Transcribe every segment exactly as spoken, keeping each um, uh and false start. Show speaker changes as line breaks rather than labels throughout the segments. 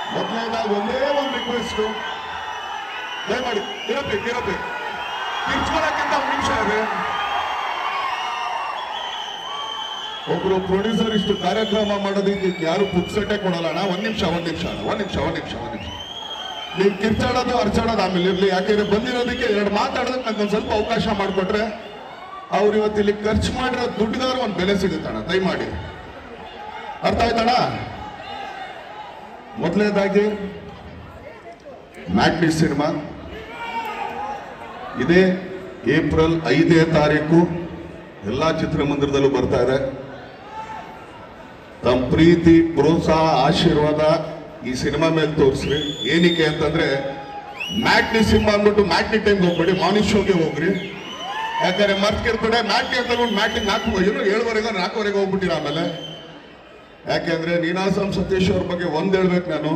ಮೊದಲನೇದಾಗಿ ಒಂದೇ ಒಂದು ರಿಕ್ವೆಸ್ಟ್, ದಯಮಾಡಿ ಇರಬೇಕು ಇರಬೇಕು ಕಿರ್ಚ್ಕೊಳಕ್ಕಿಂತ ಒಂದು ನಿಮಿಷ ಇದೆ. ಒಬ್ರು ಪ್ರೊಡ್ಯೂಸರ್ ಇಷ್ಟು ಕಾರ್ಯಕ್ರಮ ಮಾಡೋದಕ್ಕೆ ಯಾರು ಪುಕ್ಸಟ್ಟೆ ಕೊಡಲ್ಲ ಅಣ್ಣ. ಒಂದ್ ನಿಮಿಷ ಒಂದ್ ನಿಮಿಷ ಅಣ್ಣ ಒಂದ್ ನಿಮಿಷ ಒಂದ್ ನಿಮಿಷ ಒಂದ್ ನಿಮಿಷ ನೀವು ಕಿರ್ಚಾಡೋದು ಅರ್ಚಾಡೋದು ಆಮೇಲೆ ಇರ್ಲಿ. ಯಾಕೆಂದ್ರೆ ಬಂದಿರೋದಕ್ಕೆ ಎರಡು ಮಾತಾಡೋದಕ್ಕೆ ನಂಗೆ ಒಂದ್ ಸ್ವಲ್ಪ ಅವಕಾಶ ಮಾಡಿಕೊಟ್ರೆ ಅವ್ರು ಇವತ್ತು ಇಲ್ಲಿ ಖರ್ಚು ಮಾಡಿರೋ ದುಡ್ಡಿಗಾರು ಒಂದು ಬೆಲೆ ಸಿಗುತ್ತಣ್ಣ. ದಯಮಾಡಿ ಅರ್ಥ ಆಯ್ತಣ್ಣ. ಮೊದಲನೇದಾಗಿ ಮ್ಯಾಟ್ನಿ ಸಿನಿಮಾ ಇದೇ ಏಪ್ರಿಲ್ ಐದನೇ ತಾರೀಕು ಎಲ್ಲಾ ಚಿತ್ರಮಂದಿರದಲ್ಲೂ ಬರ್ತಾ ಇದೆ. ತಮ್ಮ ಪ್ರೀತಿ ಪ್ರೋತ್ಸಾಹ ಆಶೀರ್ವಾದ ಈ ಸಿನಿಮಾ ಮೇಲೆ ತೋರಿಸ್ರಿ. ಏನಕ್ಕೆ ಅಂತಂದ್ರೆ ಮ್ಯಾಟ್ನಿ ಸಿನಿಮಾ ಅಂದ್ಬಿಟ್ಟು ಮ್ಯಾಟ್ನಿ ಟೈಮ್ಗೆ ಹೋಗ್ಬೇಡಿ, ಮಾರ್ನಿಂಗ್ ಶೋಗೆ ಹೋಗ್ರಿ. ಯಾಕಂದ್ರೆ ಮರ್ತಿರ್ತಾರೆ ಮ್ಯಾಟ್ನಿ ಅಂತ ಮ್ಯಾಟ್ನಿ ನಾಲ್ಕು ಏನು ಏಳುವರೆಗೆ ನಾಲ್ಕುವರೆಗೆ ಹೋಗ್ಬಿಟ್ಟಿರ. ಆಮೇಲೆ ಯಾಕೆಂದ್ರೆ ನೀನಾಸಂ ಸತೀಶ್ ಅವ್ರ ಬಗ್ಗೆ ಒಂದ್ ಹೇಳ್ಬೇಕು ನಾನು,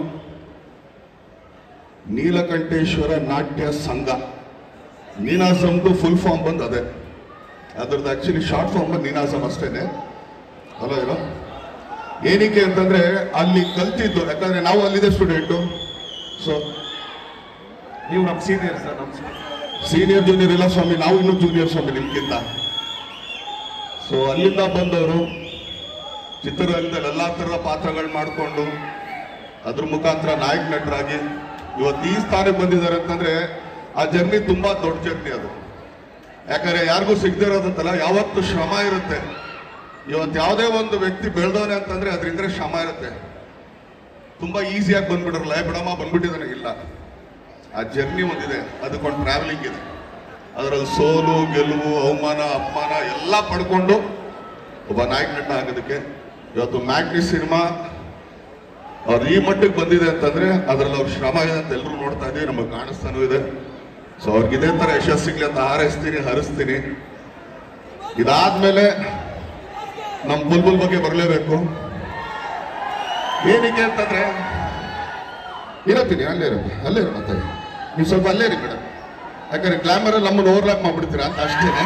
ನೀಲಕಂಠೇಶ್ವರ ನಾಟ್ಯ ಸಂಘ ನೀನಾಸಂದು ಫುಲ್ ಫಾರ್ಮ್ ಬಂದು ಅದೇ, ಅದ್ರದ್ದು ಆಕ್ಚುಲಿ ಶಾರ್ಟ್ ಫಾರ್ಮ್ ಬಂದು ನೀನಾಸಂ ಅಷ್ಟೇನೆ ಅಲ್ಲ ಇರೋ. ಏನಕ್ಕೆ ಅಂತಂದ್ರೆ ಅಲ್ಲಿ ಕಲ್ತಿದ್ದು, ಯಾಕಂದ್ರೆ ನಾವು ಅಲ್ಲಿದೆ ಸ್ಟೂಡೆಂಟು. ಸೊ
ನೀವು ನಮ್ಮ ಸೀನಿಯರ್ ಸರ್, ನಮ್ಮ
ಸೀನಿಯರ್ ಜೂನಿಯರ್ ಇಲ್ಲ ಸ್ವಾಮಿ, ನಾವು ಇನ್ನೂ ಜೂನಿಯರ್ ಸ್ವಾಮಿ ನಿಮ್ಗಿಂತ. ಸೊ ಅಲ್ಲಿಂದ ಬಂದವರು ಚಿತ್ರರಂಗದಲ್ಲಿ ಎಲ್ಲಾ ತರದ ಪಾತ್ರಗಳು ಮಾಡಿಕೊಂಡು ಅದ್ರ ಮುಖಾಂತರ ನಾಯಕ ನಟರಾಗಿ ಇವತ್ತು ಈ ಸ್ಥಾನಕ್ಕೆ ಬಂದಿದ್ದಾರೆ ಅಂತಂದ್ರೆ ಆ ಜರ್ನಿ ತುಂಬಾ ದೊಡ್ಡ ಜರ್ನಿ ಅದು. ಯಾಕಂದ್ರೆ ಯಾರಿಗೂ ಸಿಗದೆ ಇರೋದಂತಲ್ಲ, ಯಾವತ್ತು ಶ್ರಮ ಇರುತ್ತೆ. ಇವತ್ತು ಯಾವುದೇ ಒಂದು ವ್ಯಕ್ತಿ ಬೆಳೆದವನೆ ಅಂತಂದ್ರೆ ಅದರಿಂದ ಶ್ರಮ ಇರುತ್ತೆ. ತುಂಬಾ ಈಸಿಯಾಗಿ ಬಂದ್ಬಿಡ್ರಲ್ಲ, ಬಿಡಮ್ಮ ಬಂದ್ಬಿಟ್ಟಿದ್ದಾನೆ ಇಲ್ಲ. ಆ ಜರ್ನಿ ಒಂದಿದೆ, ಅದಕ್ಕೊಂದು ಟ್ರಾವೆಲಿಂಗ್ ಇದೆ. ಅದರಲ್ಲಿ ಸೋಲು ಗೆಲುವು ಅವಮಾನ ಅಪಮಾನ ಎಲ್ಲ ಪಡ್ಕೊಂಡು ಒಬ್ಬ ನಾಯಕ ನಟ ಆಗೋದಕ್ಕೆ ಇವತ್ತು ಮ್ಯಾಟ್ನಿ ಸಿನಿಮಾ ಅವ್ರು ಈ ಮಟ್ಟಿಗೆ ಬಂದಿದೆ ಅಂತಂದ್ರೆ ಅದ್ರಲ್ಲಿ ಅವ್ರ ಶ್ರಮ ಇದೆ ಅಂತ ಎಲ್ಲರೂ ನೋಡ್ತಾ ಇದೀವಿ, ನಮಗೆ ಕಾಣಿಸ್ತಾನೂ ಇದೆ. ಸೊ ಅವ್ರಿಗೆ ಇದೇ ತರ ಯಶಸ್ಸು ಸಿಗ್ಲಿ ಅಂತ ಹಾರೈಸ್ತೀನಿ, ಹರಿಸ್ತೀನಿ. ಇದಾದ್ಮೇಲೆ ನಮ್ಮ ಬುಲ್ಬುಲ್ ಬಗ್ಗೆ ಬರಲೇಬೇಕು. ಏನಕ್ಕೆ ಅಂತಂದ್ರೆ ಇರತ್ತೀನಿ ಅಲ್ಲೇ ಇರ ಅಲ್ಲೇ ಇರ ಮತ್ತೆ ನೀವು ಸ್ವಲ್ಪ ಅಲ್ಲೇ ಇರಿ ಮೇಡಮ್, ಯಾಕಂದ್ರೆ ಗ್ಲಾಮರ್ ಅಲ್ಲಿ ನಮ್ಮನ್ನು ಓವರ್ಲ್ಯಾಪ್ ಮಾಡ್ಬಿಡ್ತೀರಾ ಅಂತ ಅಷ್ಟೇನೆ.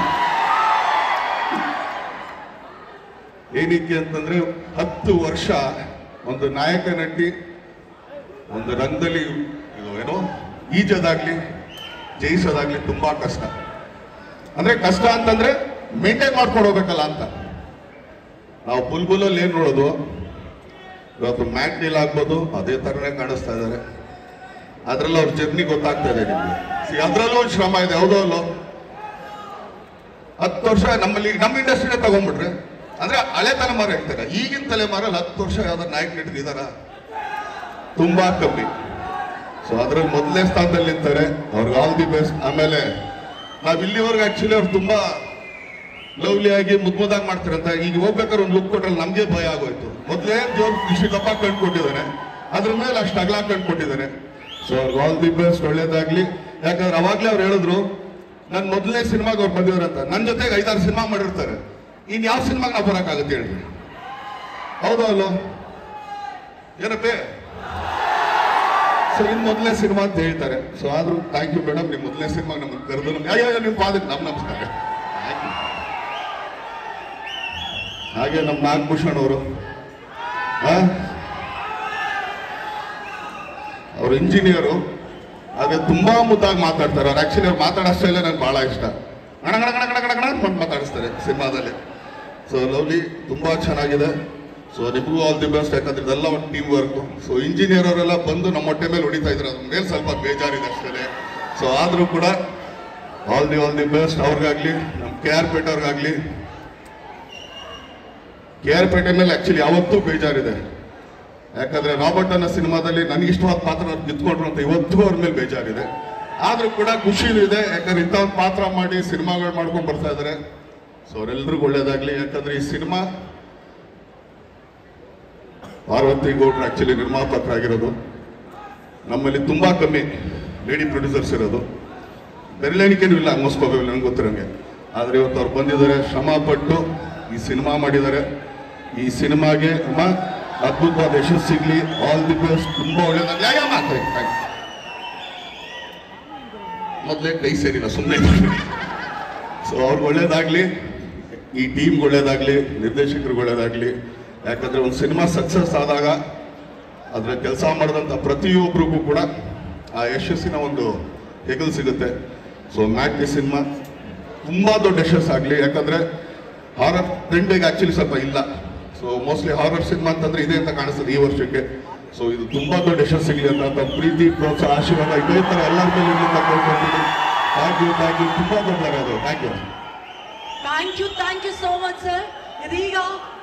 ಏನಕ್ಕೆ ಅಂತಂದ್ರೆ ಹತ್ತು ವರ್ಷ ಒಂದು ನಾಯಕ ನಟಿ ಒಂದು ರಂಗದಲ್ಲಿ ಇದು ಏನೋ ಈಜೋದಾಗ್ಲಿ ಜಯಿಸೋದಾಗ್ಲಿ ತುಂಬಾ ಕಷ್ಟ. ಅಂದ್ರೆ ಕಷ್ಟ ಅಂತಂದ್ರೆ ಮೇಂಟೈನ್ ಮಾಡ್ಕೊಂಡು ಹೋಗ್ಬೇಕಲ್ಲ ಅಂತ. ನಾವು ಬುಲ್ಬುಲಲ್ಲಿ ಏನ್ ನೋಡೋದು, ಇವತ್ತು ಮ್ಯಾಟ್ನಿಲ್ ಆಗ್ಬೋದು ಅದೇ ತರನೇ ಕಾಣಿಸ್ತಾ ಇದ್ದಾರೆ. ಅದ್ರಲ್ಲಿ ಅವ್ರ ಜರ್ನಿ ಗೊತ್ತಾಗ್ತಾ ಇದೆ ನಿಮ್ಗೆ. ಅದ್ರಲ್ಲೂ ಒಂದು ಶ್ರಮ ಇದೆ, ಹೌದೋ ಅಲ್ಲೋ. ಹತ್ತು ವರ್ಷ ನಮ್ಮಲ್ಲಿ ನಮ್ಮ ಇಂಡಸ್ಟ್ರಿನೇ ತಗೊಂಡ್ಬಿಟ್ರೆ ಅಂದ್ರೆ ಹಳೆ ತಲೆಮಾರು ಹೇಳ್ತಾರೆ, ಈಗಿನ ತಲೆಮಾರಲ್ಲಿ ಹತ್ತು ವರ್ಷ ಯಾವ್ದಾರು ನಾಯಕ ನಟಿದಾರ ತುಂಬಾ ಕಮ್ಮಿ. ಸೊ ಅದ್ರಲ್ಲಿ ಮೊದಲನೇ ಸ್ಥಾನದಲ್ಲಿ ನಿಂತಾರೆ, ಅವ್ರಿಗೆ ಆಲ್ ದಿ ಬೆಸ್ಟ್. ಆಮೇಲೆ ನಾವ್ ಇಲ್ಲಿವರೆಗೂ ಆಕ್ಚುಲಿ ಅವ್ರು ತುಂಬಾ ಲವ್ಲಿ ಆಗಿ ಮುದ್ಮುದಾಗಿ ಮಾಡ್ತಾರಂತ, ಈಗ ಹೋಗ್ಬೇಕಾದ್ರೆ ಒಂದು ಲುಕ್ ಕೊಟ್ರೆ ನಮ್ಗೆ ಭಯ ಆಗೋಯ್ತು. ಮೊದಲೇ ಜೋರ್ ಇಷ್ಟು ದಪ್ಪ ಕಂಡುಕೊಟ್ಟಿದ್ದಾನೆ, ಅದ್ರ ಮೇಲೆ ಅಷ್ಟು ಅಗಲ ಕಂಡುಕೊಟ್ಟಿದ್ದಾನೆ. ಸೊ ಅವ್ರಿಗೆ ಆಲ್ ದಿ ಬೆಸ್ಟ್, ಒಳ್ಳೇದಾಗ್ಲಿ. ಯಾಕಂದ್ರೆ ಅವಾಗ್ಲೇ ಅವ್ರು ಹೇಳಿದ್ರು ನನ್ ಮೊದಲನೇ ಸಿನಿಮಾಗೆ ಅವ್ರು ಬಂದಿದ್ರಂತ, ನನ್ನ ಜೊತೆಗೆ ಐದಾರು ಸಿನಿಮಾ ಮಾಡಿರ್ತಾರೆ, ಇನ್ ಯಾವ ಸಿನಿಮಾಗೆ ನಾವು ಬರೋಕ್ಕಾಗುತ್ತೆ ಹೇಳ್ರಿ, ಹೌದೋ ಅಲ್ಲೋ ಏನಪ್ಪೇ. ಸೊ ಇನ್ ಮೊದಲನೇ ಸಿನಿಮಾ ಅಂತ ಹೇಳ್ತಾರೆ. ಸೊ ಆದ್ರೂ ಥ್ಯಾಂಕ್ ಯು ಮೇಡಮ್, ನಿಮ್ ಮೊದಲನೇ ಸಿನಿಮಾಗೆ ನಮ್ಮನ್ನು ಕರೆದು ನಮ್ಗೆ ನಿಮ್ ಪಾದ ನಮ್ ನಮಸ್ಕಾರ. ಹಾಗೆ ನಮ್ಮ ನಾಗಭೂಷಣ್ ಅವರು ಅವ್ರು ಇಂಜಿನಿಯರು, ಹಾಗೆ ತುಂಬಾ ಮುದ್ದಾಗಿ ಮಾತಾಡ್ತಾರೆ. ಅವ್ರು ಆಕ್ಚುಲಿ ಅವ್ರು ಮಾತಾಡೋ ಸ್ಟೈಲೇ ನಂಗೆ ಬಹಳ ಇಷ್ಟ. ಗಣ ಗಣ ಗಣ ಗಣ ಗಣ ಗಣ ಅಂತ ಮಾತಾಡಿಸ್ತಾರೆ ಸಿನಿಮಾದಲ್ಲಿ. ಸೊ ಲವ್ಲಿ, ತುಂಬಾ ಚೆನ್ನಾಗಿದೆ. ಸೊ ನಿಮಗೂ ಆಲ್ ದಿ ಬೆಸ್ಟ್, ಯಾಕಂದ್ರೆ ಇದೆಲ್ಲ ಒಂದು ಟೀಮ್ ವರ್ಕ್. ಸೊ ಇಂಜಿನಿಯರ್ ಅವರೆಲ್ಲ ಬಂದು ನಮ್ಮ ಹೊಟ್ಟೆ ಮೇಲೆ ಹೊಡಿತಾ ಇದ್ರು, ಅದ್ರ ಮೇಲೆ ಸ್ವಲ್ಪ ಬೇಜಾರಿದೆ ಅಷ್ಟೇ. ಸೊ ಆದ್ರೂ ಕೂಡ all the all the best ಅವ್ರಿಗಾಗ್ಲಿ, ನಮ್ಮ ಕೆ ಆರ್ ಪೇಟೆ ಅವ್ರಿಗಾಗ್ಲಿ. ಕೆ ಆರ್ ಪೇಟೆ ಮೇಲೆ ಆಕ್ಚುಲಿ ಯಾವತ್ತೂ ಬೇಜಾರಿದೆ, ಯಾಕಂದ್ರೆ ರಾಬರ್ಟ್ ಅನ್ನೋ ಸಿನಿಮಾದಲ್ಲಿ ನನಗೆ ಇಷ್ಟವಾದ ಪಾತ್ರ ಅವ್ರು ಕಿತ್ಕೊಂಡ್ರು ಅಂತ ಇವತ್ತು ಅವ್ರ ಮೇಲೆ ಬೇಜಾರಿದೆ. ಆದ್ರೂ ಕೂಡ ಖುಷಿನೂ ಇದೆ, ಯಾಕಂದ್ರೆ ಇಂಥ ಒಂದು ಪಾತ್ರ ಮಾಡಿ ಸಿನಿಮಾಗಳು ಮಾಡ್ಕೊಂಡು ಬರ್ತಾ ಇದಾರೆ. ಸೊ ಅವರೆಲ್ರಿಗೂ ಒಳ್ಳೇದಾಗ್ಲಿ. ಯಾಕಂದ್ರೆ ಈ ಸಿನಿಮಾ ಪಾರ್ವತಿ ಗೌಡ್ರು ಆಕ್ಚುಲಿ ನಿರ್ಮಾಪಕರಾಗಿರೋದು, ನಮ್ಮಲ್ಲಿ ತುಂಬಾ ಕಮ್ಮಿ ಲೇಡಿ ಪ್ರೊಡ್ಯೂಸರ್ಸ್ ಇರೋದು, ಬೆರಳೆಣಿಕೆನೂ ಇಲ್ಲ ಮೋಸ್ಕೋಬೇಕು ನನಗೆ ಗೊತ್ತಿರೋಂಗೆ. ಆದ್ರೆ ಇವತ್ತು ಅವ್ರು ಬಂದಿದ್ದಾರೆ, ಶ್ರಮ ಪಟ್ಟು ಈ ಸಿನಿಮಾ ಮಾಡಿದ್ದಾರೆ. ಈ ಸಿನಿಮಾಗೆ ಅಮ್ಮ ಅದ್ಭುತವಾದ ಯಶಸ್ಸು ಸಿಗ್ಲಿ, ಆಲ್ ದಿ ಬೆಸ್ಟ್, ತುಂಬಾ ಒಳ್ಳೇದಾಗ್ಲಿ. ಮೊದಲೇ ಕೈ ಸೇರಿಲ್ಲ ಸುಮ್ಮನೆ. ಸೊ ಅವ್ರಿಗೆ ಒಳ್ಳೇದಾಗ್ಲಿ, ಈ ಟೀಮ್ಗೆ ಒಳ್ಳೇದಾಗ್ಲಿ, ನಿರ್ದೇಶಕರಿಗೆ ಒಳ್ಳೇದಾಗ್ಲಿ. ಯಾಕಂದ್ರೆ ಒಂದು ಸಿನಿಮಾ ಸಕ್ಸಸ್ ಆದಾಗ ಅದರ ಕೆಲಸ ಮಾಡಿದಂಥ ಪ್ರತಿಯೊಬ್ಬರಿಗೂ ಕೂಡ ಆ ಯಶಸ್ಸಿನ ಒಂದು ಹೆಗಲು ಸಿಗುತ್ತೆ. ಸೊ ಮ್ಯಾಟ್ ಈ ಸಿನಿಮಾ ತುಂಬ ದೊಡ್ಡ ಯಶಸ್ಸಾಗಲಿ. ಯಾಕಂದರೆ ಹಾರರ್ ಟ್ರೆಂಡಿಗೆ ಆ್ಯಕ್ಚುಲಿ ಸ್ವಲ್ಪ ಇಲ್ಲ. ಸೊ ಮೋಸ್ಟ್ಲಿ ಹಾರರ್ ಸಿನಿಮಾ ಅಂತಂದರೆ ಇದೆ ಅಂತ ಕಾಣಿಸ್ತದೆ ಈ ವರ್ಷಕ್ಕೆ. ಸೊ ಇದು ತುಂಬ ದೊಡ್ಡ ಯಶಸ್ಸು ಸಿಗಲಿ ಅಂತ ಪ್ರೀತಿ, ಪ್ರೋತ್ಸಾಹ, ಆಶೀರ್ವಾದ ಇದೇ ಥರ ಎಲ್ಲರ ಮೇಲೆ ಇರಲಿ ಅಂತ ಕೇಳ್ಕೊಳ್ತೀನಿ. ಥ್ಯಾಂಕ್ ಯು ಥ್ಯಾಂಕ್ ಯು ತುಂಬ ದೊಡ್ಡದಾಗೋದು. Thank you
thank you thank you so much sir. ಇದೀಗ